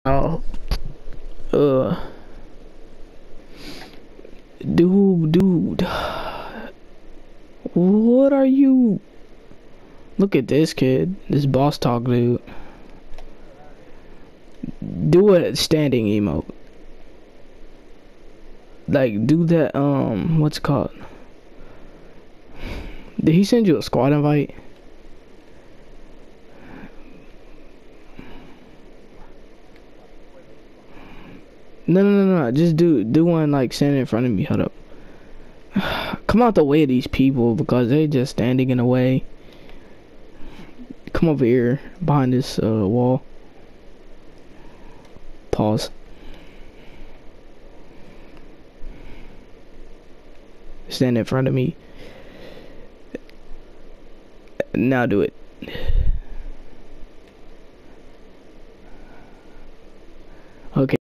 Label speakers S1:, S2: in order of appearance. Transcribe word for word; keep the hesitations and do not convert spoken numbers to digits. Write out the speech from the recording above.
S1: Oh, uh, dude, dude, what are you? Look at this kid, this boss talk dude. Do a standing emote. Like, do that, um, what's it called? Did he send you a squad invite? No, no, no, no, just do, do one, like, standing in front of me, hold up. Come out the way of these people, because they just standing in the way. Come over here, behind this, uh, wall. Pause. Stand in front of me. Now do it. Okay.